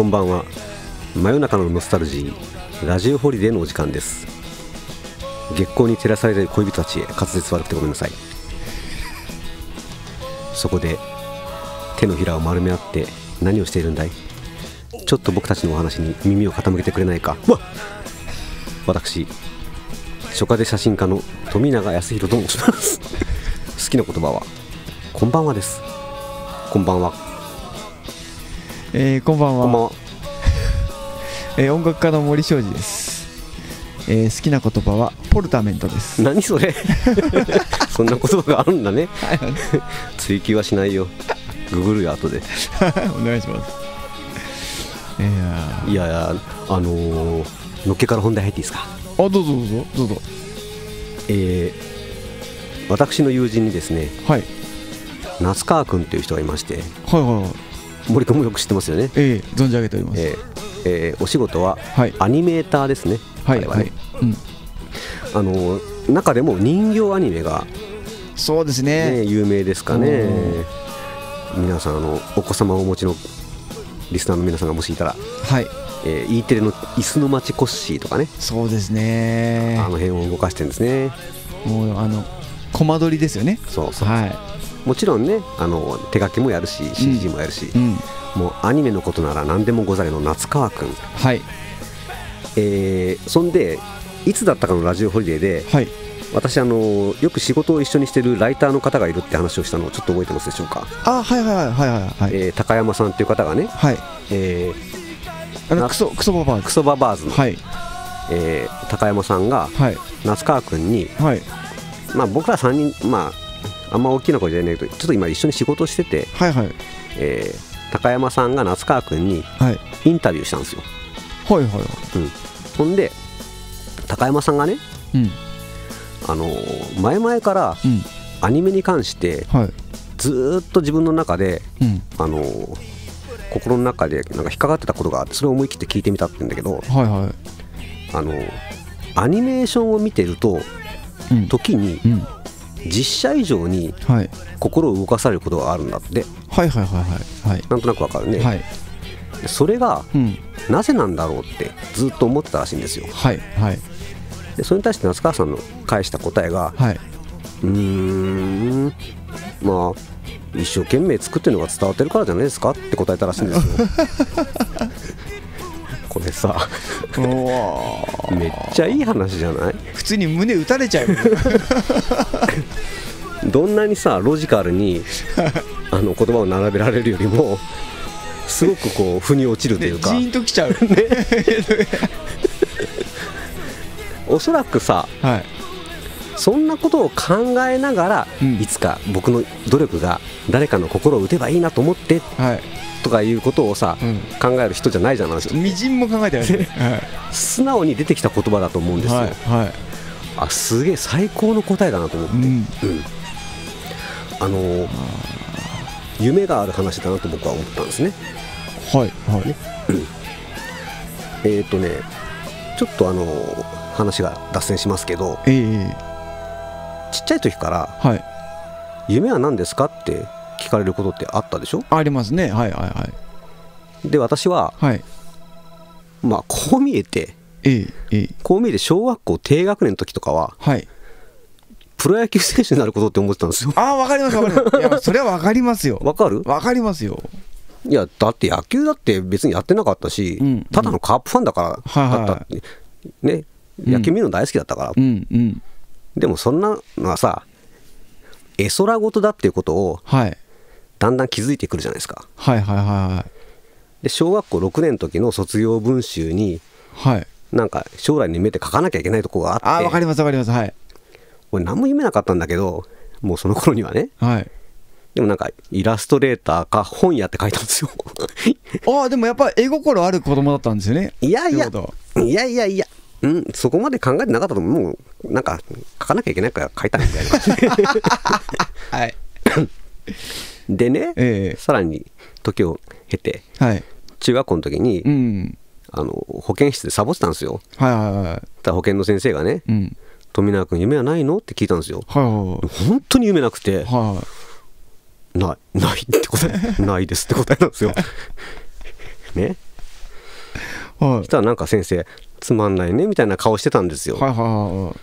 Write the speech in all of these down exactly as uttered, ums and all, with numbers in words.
こんばんは。真夜中のノスタルジー、ラジオホリデーのお時間です。月光に照らされている恋人たちへ滑舌悪くてごめんなさい。そこで手のひらを丸め合って何をしているんだい。ちょっと僕たちのお話に耳を傾けてくれないか。わっ、私初夏で写真家の富永康弘と申します好きな言葉はこんばんはです。こんばんは。 えー、こんばんは。 こんばんは。 えー、音楽家の森昌司です。えー、好きな言葉はポルタメントです。 何それそんな言葉があるんだね追求はしないよ。ググるよ後でお願いします。いやいやいや、あのー、のっけから本題入っていいですか。 あ、どうぞどうぞどうぞ。 えー、私の友人にですね、 はい、 夏川くんという人がいまして、 はいはいはい、 森くんもよく知ってますよね。 ええ、存じ上げております。 えーえー、お仕事ははいアニメーターですね。 はいはい、うん、 あのー、中でも人形アニメが、 そうですね、 ね、有名ですかね。皆さん、あのお子様をお持ちのリスナーの皆さんがもしいたら、 はい、 えー、E テレの椅子の町コッシーとかね、 そうですね、 あの辺を動かしてるんですね。 もうあのコマ撮りですよね。 そうそう、 はい、 もちろんね、あの手書きもやるし シージー もやるし、 うんうん、 もうアニメのことなら何でもござるの夏川くん、 はい、 えー、そんでいつだったかのラジオホリデーで、 はい、 私あのよく仕事を一緒にしてるライターの方がいるって話をしたのをちょっと覚えてますでしょうか。 あ、はいはいはいはいはい、 えー、高山さんっていう方がね、 はい、 えー、あのクソクソババーズクソババーズの、 はい、 えー、高山さんが、はい、夏川くんに、はい、まあ、僕らさんにん、まあ、あんま大きな声じゃないけどちょっと今一緒に仕事をしてて、はいはい、えー、高山さんが夏川くんにインタビューしたんですよ。 はいはいはい、 うん、ほんで高山さんがね、うん、あの前々からアニメに関してずっと自分の中で、うん、あの心の中でなんか引っかかってたことがあって、それを思い切って聞いてみたって言うんだけど、はいはい、あのアニメーションを見てると、うん、時に、うん、実写以上に心を動かされることがあるんだって。はいはいはいはい、なんとなくわかるね。はい、それが、うん、なぜなんだろうってずっと思ってたらしいんですよ。はいはい、でそれに対して夏川さんの返した答えが、はい、うーん、まあ一生懸命作ってるのが伝わってるからじゃないですかって答えたらしいんですよこれさめっちゃいい話じゃない？ 普通に胸打たれちゃうどんなにさロジカルにあの言葉を並べられるよりもすごくこう腑に落ちるというか、 ジーンときちゃうねおそらくさ、はい、そんなことを考えながら、うん、いつか僕の努力が誰かの心を打てばいいなと思って、はい、とかいうことをさ、うん、考える人じゃないじゃないですか。 みじんも考えてないですね、はい、 素直に出てきた言葉だと思うんですよ。はいはい、あ、すげえ最高の答えだなと思って、うんうん、あのー、夢がある話だなと僕は思ったんですね。はいはい、ね、うん、えっとねちょっとあのー、話が脱線しますけど、えー、ちっちゃい時から、はい、夢は何ですかって聞かれることってあったでしょ。 ありますね。はいはいはい。 で私は、はい、まあこう見えて、えーえー、こう見えて小学校低学年の時とかは、はい、プロ野球選手になることって思ってたんですよ。 ああ、わかりますわかります。いやそれはわかりますよ。 わかる？ わかりますよ。 いやだって野球だって別にやってなかったし、うん、ただのカープファンだからだったって、うん、ね、野球見るの大好きだったから、うんうん、でもそんなのはさ絵空事だっていうことを、はい、だんだん気づいてくるじゃないですか。はいはいはい。で小学校ろくねんの時の卒業文集に、はい、なんか将来に夢って書かなきゃいけないところがあって、 あ、わかりますわかります。はい、 俺何も夢なかったんだけど、もうその頃にはね、はい、でもなんかイラストレーターか本屋って書いたんですよああ、でもやっぱり絵心ある子供だったんですよね。 いやいやいやいやいや、うん、そこまで考えてなかったと思う。もうなんか書かなきゃいけないから書いたみたいなはいでね、えー、さらに時を経て、はい、中学校の時に、うん、あの保健室でサボってたんですよ。はいはいはい。ただ保健の先生がね、うん、富永君夢はないのって聞いたんですよ。はいはいはい、本当に夢なくて、はいはい、ないないって答えないですって答えなんですよね。 はい、したらなんか先生つまんないねみたいな顔してたんですよ。はいはいはい、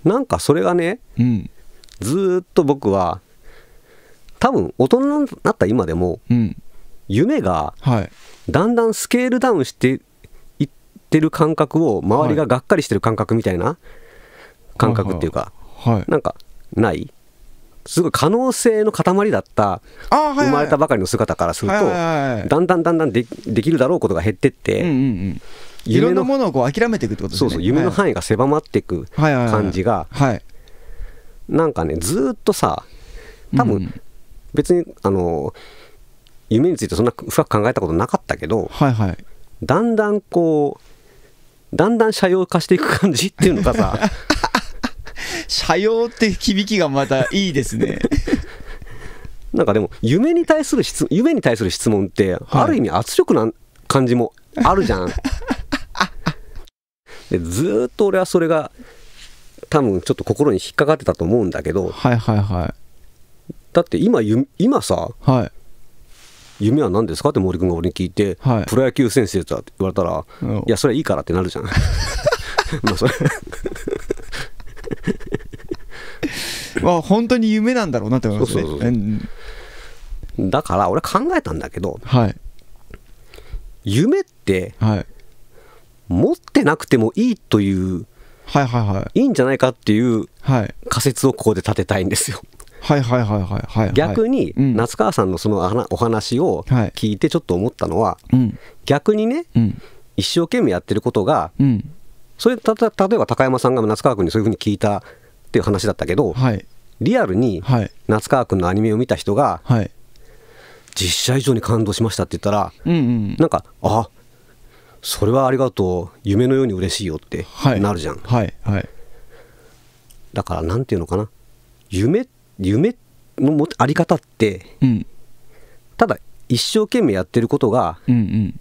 なんかそれがね、うん、ずーっと僕は多分大人になった今でも、うん、夢がだんだんスケールダウンしていってる感覚を周りががっかりしてる感覚みたいな感覚っていうか、はいはい、なんかないすごい可能性の塊だった生まれたばかりの姿からするとだんだんだんだんでできるだろうことが減ってって、うんうんうん、 いろんなものをこう諦めていくってことですね。 そうそう、夢の範囲が狭まっていく感じがなんかねずっとさ多分別にあの夢についてそんな深く考えたことなかったけど、はいはい、だんだんこうだんだん斜陽化していく感じっていうのがさ斜陽って響きがまたいいですねなんかでも夢に対する質夢に対する質問ってある意味圧力な感じもあるじゃん、はい、でずっと俺はそれが多分ちょっと心に引っかかってたと思うんだけど、はいはいはい、だって今今さ、はい、夢は何ですかって森君が俺に聞いて、はい、プロ野球選手だって言われたら、うん、いやそれはいいからってなるじゃんまあそれまあ本当に夢なんだろうなって思いますね。そうそうそう、 うん、だから俺考えたんだけど、はい、夢って、はい、持ってなくてもいいという、はいはいはい、いいんじゃないかっていう仮説をここで立てたいんですよ。 はいはいはいはいはい、 逆に夏川さんのそのお話を聞いてちょっと思ったのは、はい、逆にね、うん、一生懸命やってることが、うん、それたた例えば高山さんが夏川君にそういうふうに聞いたっていう話だったけど、はい、リアルに夏川君のアニメを見た人が、はい、実写以上に感動しましたって言ったら、うんうん、なんかあそれはありがとう夢のように嬉しいよってなるじゃん、はいはいはい、だからなんていうのかな夢夢のあり方って、うん、ただ一生懸命やってることが、うんうん、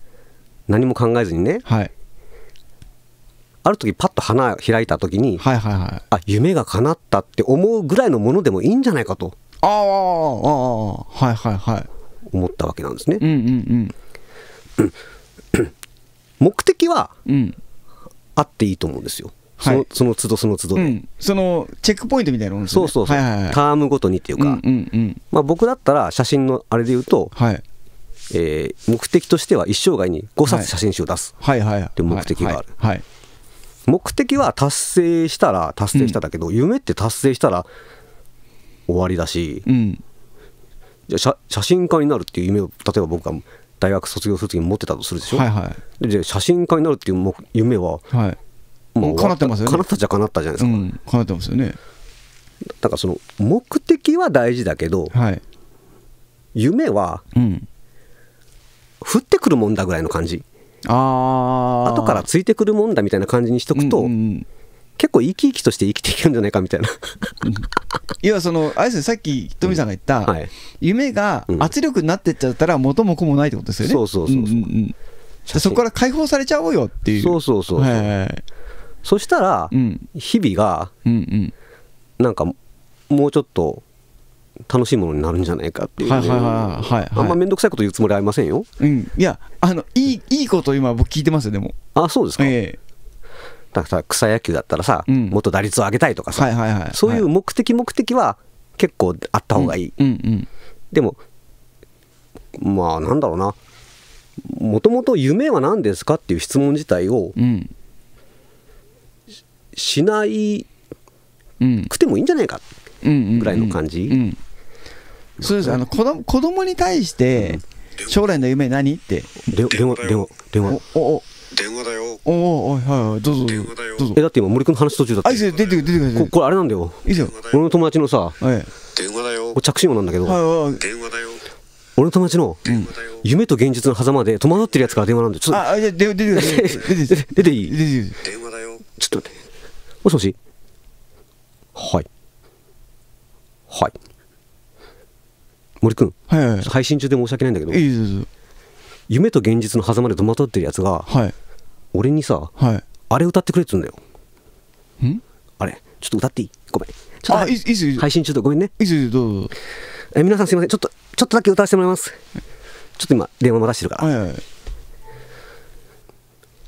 何も考えずにね、はい、ある時パッと花開いた時に、はいはいはい、あ夢が叶ったって思うぐらいのものでもいいんじゃないかとああああはいはいはい思ったわけなんですね、うんうんうん、目的は、うん、あっていいと思うんですよ。その、はい、その都度その都度で、うん、 そのチェックポイントみたいなもんですね。 そうそうそう、はいはいはい、タームごとにっていうか、うんうんうん、まあ、僕だったら写真のあれで言うと、はい、えー、目的としては一生涯にごさつ写真集を出すっていう目的がある、はいはいはい、目的は達成したら達成しただけど、うん、夢って達成したら終わりだし、うん、じゃあ 写, 写真家になるっていう夢を例えば僕が大学卒業するときに持ってたとするでしょ、はいはい、でじゃあ写真家になるっていう夢は、はい、 もう叶ってますよね。 叶ったじゃ叶ったじゃないですか、うん、 叶ってますよね。 だからその目的は大事だけど、はい、夢は、うん、降ってくるもんだぐらいの感じ、あ後からついてくるもんだみたいな感じにしとくと、うんうん、結構生き生きとして生きていけるんじゃないかみたいな要はそのあれですね、さっきひとみさんが言った、うんはい、夢が圧力になってっちゃったら元も子もないってことですよね、うん、そうそうそうそう、うんうん、そこから解放されちゃおうよっていう。 そうそうそうそう、はいはいはい、そしたら、うん、日々が、うんうん、なんかもうちょっと楽しいものになるんじゃないかっていう、ね、はいはいはいはい、あんま面倒くさいこと言うつもりありませんよ、 うん、いやあのいい、いいことを今僕聞いてますよ。でもあそうですか、えー、だから草野球だったらさ、うん、もっと打率を上げたいとかさ、はいはいはい、そういう目的目的は結構あった方がいい、うんうんうん、でもまあなんだろうな、もともと夢は何ですかっていう質問自体を、うん、し, しないくてもいいんじゃないかぐらいの感じ、うんうんうんうん、 そうです。あの子供、子供に対して将来の夢何って電話電話電話おお電話だよおおはいはいどうぞ電話だよどうぞ。 えだって今森君の話途中だった。 あいいですよ出てくる出てくる。 こ, これあれなんだよ。 いいですよ。 俺の友達のさ、 はい、 電話だよ着信音なんだけど、はいはい、電話だよ俺の友達の、うん、夢と現実の狭間で戸惑ってるやつから電話なんでちょっとあ出て出て出て出ていい？ 電話だよちょっと待ってもしもしはいはい森君、はいはいはい、配信中で申し訳ないんだけど、いいです夢と現実の狭間で戸惑ってるやつが、はい、俺にさ、はい、あれ歌ってくれって言うんだよ。んあれちょっと歌っていい？ごめんちょっとあいいいい配信中でごめんね。 いいですどうぞ。 え皆さんすいませんちょっとちょっとだけ歌わせてもらいます。ちょっと今電話待たしてるから、はいはい、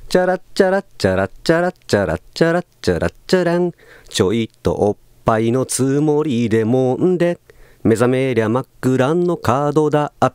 チャラッチャラッチャラッチャラッチャラッチャラッチャラッチャラン、ちょいとおっぱいのつもりでもんで、目覚めりゃ枕の角だった。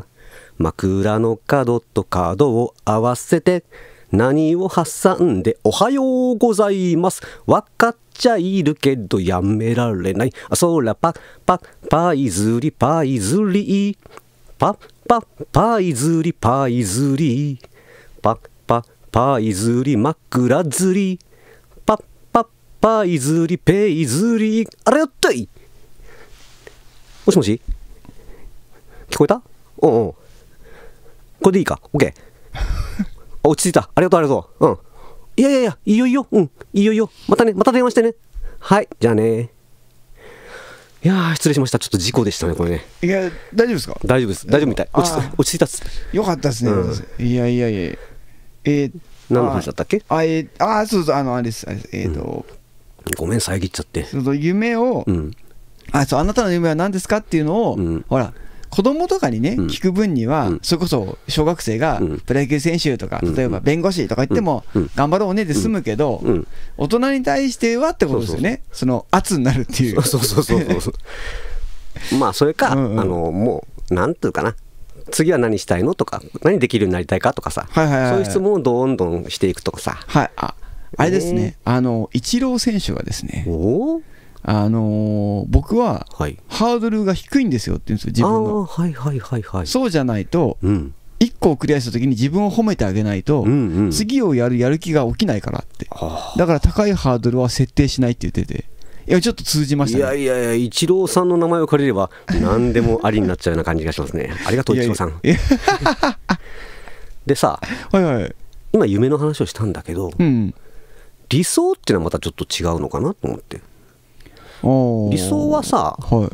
枕の角と角を合わせて、何を挟んでおはようございます。わかっちゃいるけどやめられない。あ、そらパッパッパイズリパイズリパッパッパイズリパイズリパッパッパイズリ枕ずりパッパッパイズリペイズリ、あれやったい。もしもし聞こえた？うんうん。これでいいか？ OK。落ち着いた。ありがとうありがとう。うん。いやいやいや、いいよいいよ。うん。いいよいいよ。またね、また電話してね。はい。じゃあね。いやー、失礼しました。ちょっと事故でしたね、これね。 いや、大丈夫ですか？ 大丈夫です。大丈夫みたい。落ち落ち着いたっす。 よかったですね。うん、いやいやいや。えー、 何の話だったっけ？ あ、えー、あ、そうそう、あの、あれです。えっ、ー、と、 うん、ごめん、遮っちゃって。 その夢を、うん、あ、そう、あなたの夢は何ですかっていうのを、うん、ほら、子供とかにね、うん、聞く分には、うん、それこそ小学生がプロ野球選手とか、うん、例えば弁護士とか言っても、うん、頑張ろうねで済むけど、うん、大人に対してはってことですよね、その圧になるっていう。 そうそうそうそうまあそれか、うんうん、あのもうなんていうかな、次は何したいのとか、何できるようになりたいかとかさ、はいはいはいはい、そういう質問をどんどんしていくとかさ、 はい、あ、あれですね、あのイチロー選手がですね、おあのー、僕はハードルが低いんですよって言うんですよ、自分の。 あ、はいはいはいはい、 そうじゃないと、うん、いっこをクリアした時に自分を褒めてあげないと、うんうん、次をやるやる気が起きないからって、だから高いハードルは設定しないって言ってて、いやちょっと通じましたね。 いやいやいや、イチローさんの名前を借りれば何でもありになっちゃうような感じがしますね。ありがとうイチローさん。でさ、はいはい、今夢の話をしたんだけど、うん、理想っていうのはまたちょっと違うのかなと思って。理想はさ、はい、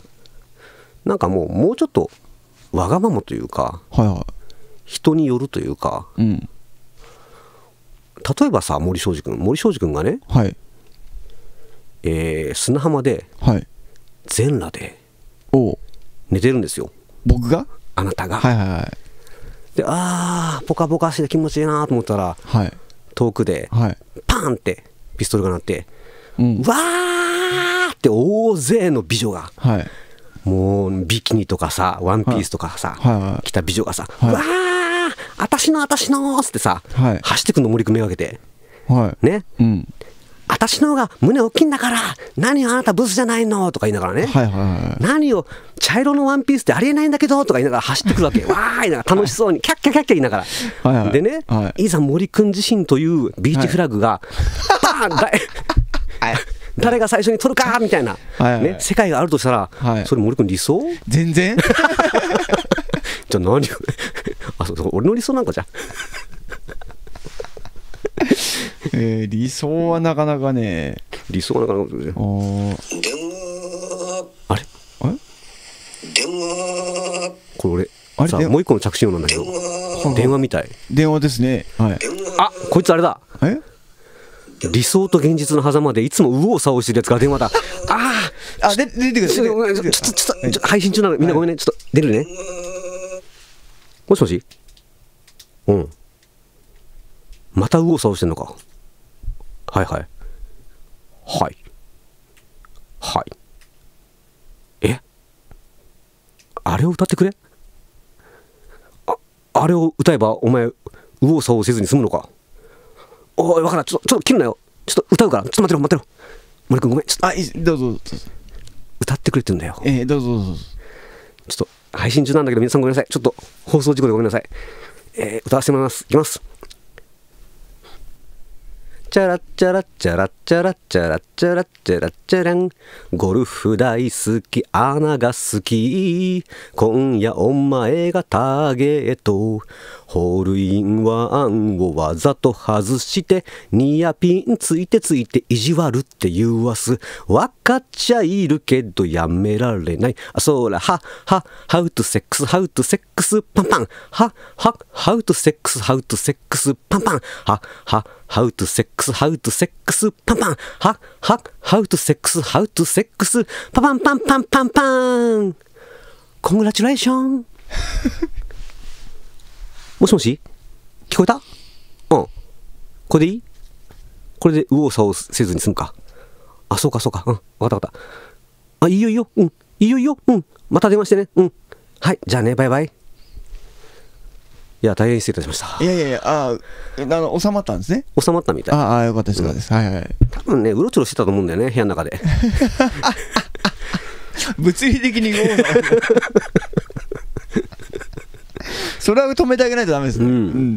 なんかもうもうちょっとわがままというか、はいはい、人によるというか、うん、例えばさ、森庄司君森庄司君がね、はい、えー、砂浜で、はい、全裸で寝てるんですよ。 僕が？ あなたが、 はいはいはい、 で、あーポカポカして気持ちいいなと思ったら、はい、遠くで、はい、パーンってピストルが鳴って、うん、わーって大勢の美女が、はい、もうビキニとかさワンピースとかさ、はいはい、着た美女がさ、はい、わーあたしのあたしのーってさ、はい、走ってくの森くんめがけて、はい、ね、うん、あたしの方が胸大きいんだから何あなたブスじゃないのとか言いながらね、はいはいはい、何を茶色のワンピースってありえないんだけどとか言いながら走ってくるわけわーいながら楽しそうにキャッキャキャッキャ言いながらはい、はい、でね、はい、いざ森くん自身というビーチフラッグが、はい、バーンだ誰が最初に取るかみたいな、はいはいね、世界があるとしたら、はい、それ森くん理想？ 全然じゃあ何あ、そうそう、俺の理想なんかじゃえー、理想はなかなかね、 理想はなかなかね、あれあれ電話、これ俺あれさもう一個の着信音なんだけど、電話みたい。 電話ですね、はい、 あ、こいつあれだ、え理想と現実の狭間でいつも右往左往してるやつが電話だ。ああ、あ、出てくる。ちょっと、 ちょっと、配信中なの、みんなごめんね、ちょっと出るね。もしもし。うん。また右往左往してんのか。はいはい。はい。はい。え？あれを歌ってくれ？あ、あれを歌えばお前右往左往せずに済むのか。おい、分からん、ちょっと、ちょっと切るなよ。ちょっと歌うから、ちょっと待ってろ、待ってろ。森くんごめん、ちょっと。 あ、いい、どうぞ、どうぞ。 歌ってくれてんだよ。 えー、どうぞ、どうぞ。 ちょっと、配信中なんだけど、皆さんごめんなさい。ちょっと、放送事故でごめんなさい。えー、歌わせてもらいます。いきます。チャラッチャラッチャラッチャラッチャラッチャラッチャラッチャラン、ゴルフ大好き、穴が好き、今夜お前がターゲット、ホールインワンをわざと外してニアピンついてついて意地悪って言わす、わかっちゃいるけどやめられない、あ、そらははハウトセックスハウトセックスパンパン、ははハウトセックスハウトセックスパンパン、ははハウトセックスハウトセックスパンパン、ははハウトセックスハウトセックスパパンパンパンパンパン、コングラチュレーションもしもし聞こえた？うん。 これでいい？これで右往左往せずに済むか。あ、そうかそうか。うん、分かった分かった。あ、いいよいいよ。うん、いいよいいよ。うん、また電話してね。うん。はい、じゃあね、バイバイ。いや、大変失礼いたしました。 いやいやいや、ああの、収まったんですね。 収まったみたい。 ああ、よかったです、よかったです。はいはい。 多分ね、うろちょろしてたと思うんだよね、部屋の中で。 物理的にそれは止めてあげないとダメですね。うん、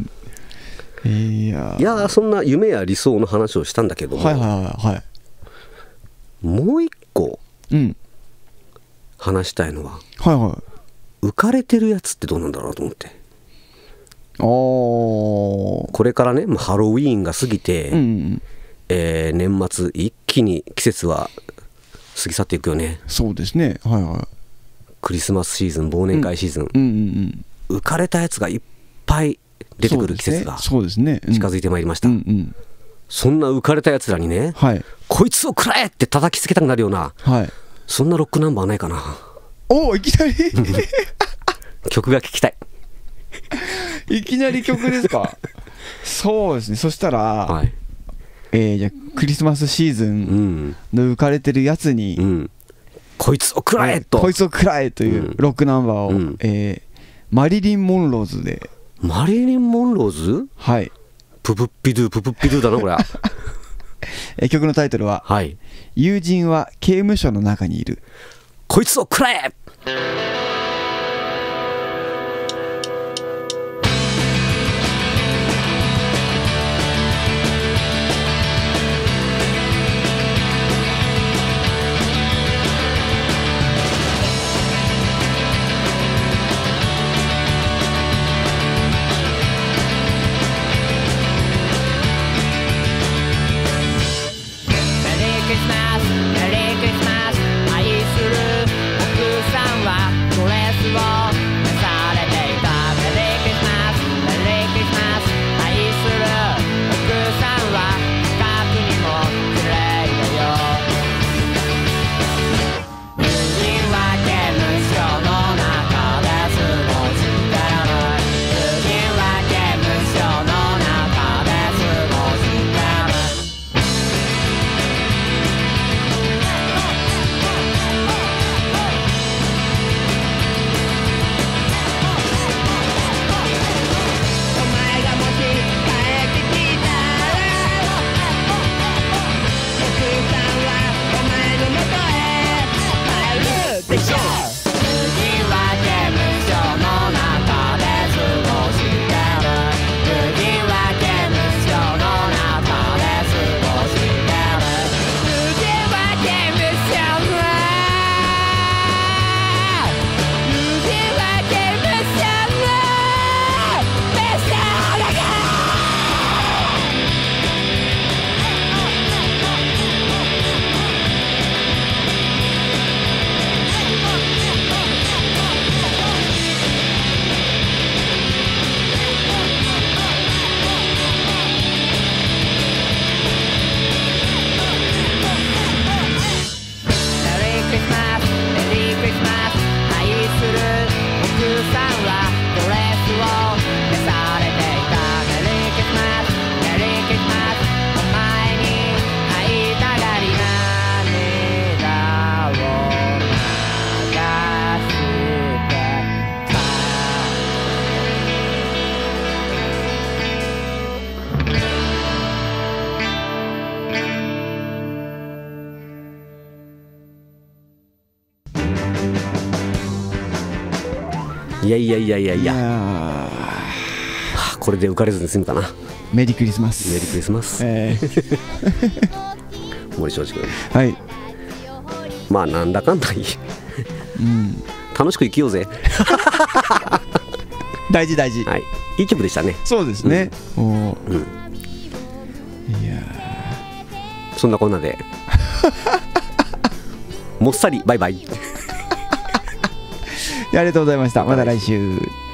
うん、いやいや、そんな夢や理想の話をしたんだけども、 はいはいはいはい、 もう一個、うん、話したいのは、はいはい、浮かれてるやつってどうなんだろうと思って。おこれからね、まあ、ハロウィーンが過ぎて、うんうん、えー、年末一気に季節は過ぎ去っていくよね。 そうですね、はいはい、 クリスマスシーズン、忘年会シーズン、うんうんうんうん、浮かれたやつがいっぱい出てくる季節が近づいてまいりました。 そ,、うんうん、そんな浮かれたやつらにね、はい、こいつを食らえって叩きつけたくなるような、はい、そんなロックナンバーないかな。 おお、いきなり曲が聴きたい。 いきなり曲ですか。そうですね。そしたら、はい、えー、じゃあクリスマスシーズンの浮かれてるやつに、うん、 こいつを食らえと、 こいつを食らえというロックナンバーを、うん、えー、マリリン・モンローズで。 マリリン・モンローズ、 はい、 ププッピドゥププッピドゥだなこれ。 え曲のタイトルは、はい、友人は刑務所の中にいる、 こいつを食らえ。いやいやいやいやいや、はあ、これで浮かれずに済むかな。 メリークリスマス。 メリークリスマス、えー、森庄司君、はい、まあなんだかんだいい、うん、楽しく生きようぜ。 大事大事、 はい、いい曲でしたね。 そうですね、うん、お、うん、いやそんなこんなでもっさりバイバイ。 ありがとうございました。また来週。